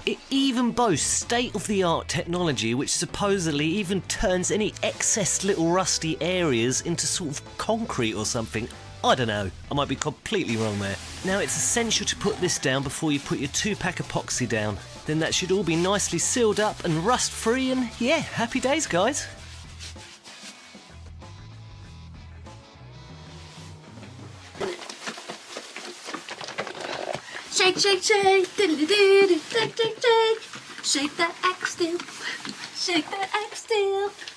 It even boasts state-of-the-art technology which supposedly even turns any excess little rusty areas into sort of concrete or something. I don't know, I might be completely wrong there. Now it's essential to put this down before you put your 2-pack epoxy down. Then that should all be nicely sealed up and rust free, and yeah, happy days guys. Shake, shake, shake, diddly-doo, shake, shake, shake, shake that Aquasteel, shake that Aquasteel.